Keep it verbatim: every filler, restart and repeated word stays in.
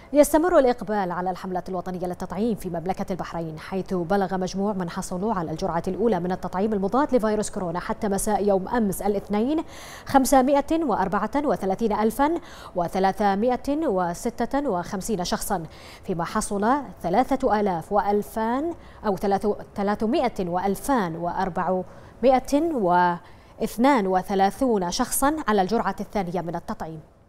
يستمر الإقبال على الحملة الوطنية للتطعيم في مملكة البحرين، حيث بلغ مجموع من حصلوا على الجرعة الأولى من التطعيم المضاد لفيروس كورونا حتى مساء يوم أمس الاثنين خمسمائة وأربعة وثلاثين ألفا وثلاثمائة وستة وخمسين شخصا، فيما حصل ثلاثة آلاف وألفان أو ثلاثمائة وألفان وأربعمائة واثنان وثلاثين شخصا على الجرعة الثانية من التطعيم.